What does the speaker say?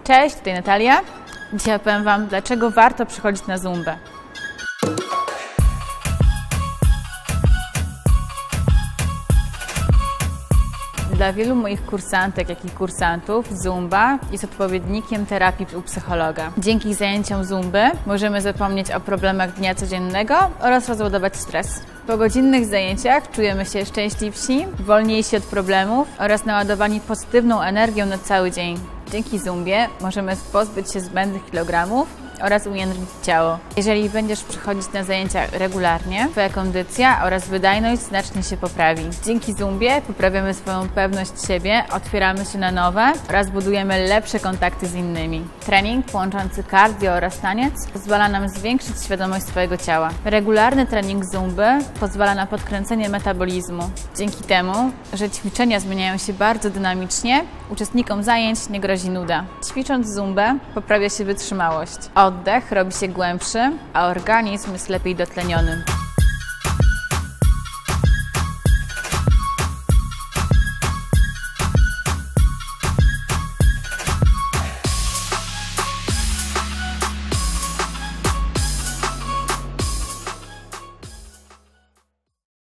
Cześć, tutaj Natalia. Dzisiaj opowiem Wam, dlaczego warto przychodzić na zumbę. Dla wielu moich kursantek, jak i kursantów zumba jest odpowiednikiem terapii u psychologa. Dzięki zajęciom zumby możemy zapomnieć o problemach dnia codziennego oraz rozładować stres. Po godzinnych zajęciach czujemy się szczęśliwsi, wolniejsi od problemów oraz naładowani pozytywną energią na cały dzień. Dzięki zumbie możemy pozbyć się zbędnych kilogramów oraz ujędrnić ciało. Jeżeli będziesz przychodzić na zajęcia regularnie, Twoja kondycja oraz wydajność znacznie się poprawi. Dzięki zumbie poprawiamy swoją pewność siebie, otwieramy się na nowe oraz budujemy lepsze kontakty z innymi. Trening łączący cardio oraz taniec pozwala nam zwiększyć świadomość swojego ciała. Regularny trening zumby pozwala na podkręcenie metabolizmu. Dzięki temu, że ćwiczenia zmieniają się bardzo dynamicznie, uczestnikom zajęć nie grozi nuda. Ćwicząc zumbę poprawia się wytrzymałość. Oddech robi się głębszy, a organizm jest lepiej dotleniony.